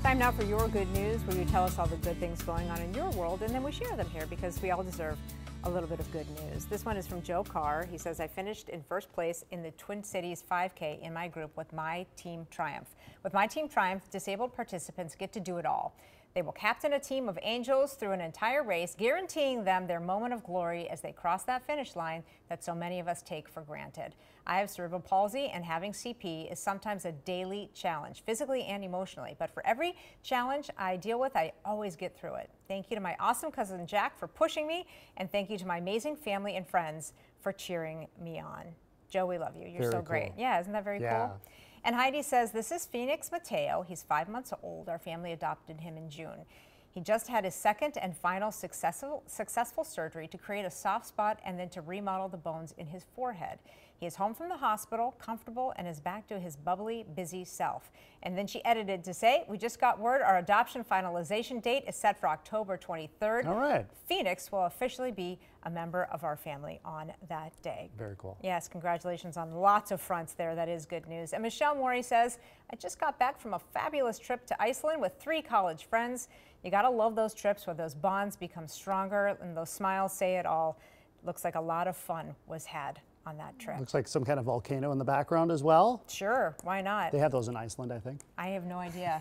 Time now for your good news, where you tell us all the good things going on in your world, and then we share them here because we all deserve a little bit of good news. This one is from Joe Carr. He says, I finished in first place in the Twin Cities 5K in my group with my Team Triumph. With my Team Triumph, disabled participants get to do it all. They will captain a team of angels through an entire race, guaranteeing them their moment of glory as they cross that finish line that so many of us take for granted. I have cerebral palsy, and having CP is sometimes a daily challenge, physically and emotionally. But for every challenge I deal with, I always get through it. Thank you to my awesome cousin Jack for pushing me, and thank you to my amazing family and friends for cheering me on. Joe, we love you. You're so great. Yeah, isn't that very cool? And Heidi says, this is Phoenix Mateo. He's 5 months old. Our family adopted him in June. He just had his second and final successful surgery to create a soft spot and then to remodel the bones in his forehead. He is home from the hospital, comfortable, and is back to his bubbly, busy self. And then she edited to say, we just got word our adoption finalization date is set for October 23rd. All right. Phoenix will officially be a member of our family on that day. Very cool. Yes, congratulations on lots of fronts there. That is good news. And Michelle Morey says, I just got back from a fabulous trip to Iceland with 3 college friends. You got to love those trips where those bonds become stronger and those smiles say it all. Looks like a lot of fun was had on that trip. Looks like some kind of volcano in the background as well. Sure, why not? They have those in Iceland, I think. I have no idea.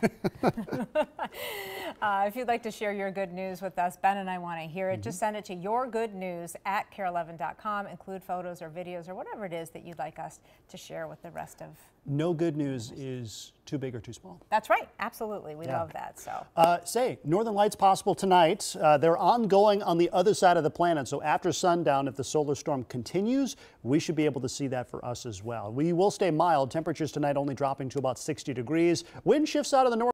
If you'd like to share your good news with us, Ben and I want to hear it. Just send it to yourgoodnews@KARE11.com. Include photos or videos or whatever it is that you'd like us to share with the rest of. No good news is too big or too small. That's right. Absolutely. We love that. So say, Northern Lights possible tonight. They're ongoing on the other side of the planet. So after sundown, if the solar storm continues, we should be able to see that for us as well. We will stay mild. Temperatures tonight only dropping to about 60 degrees. Wind shifts out of the north.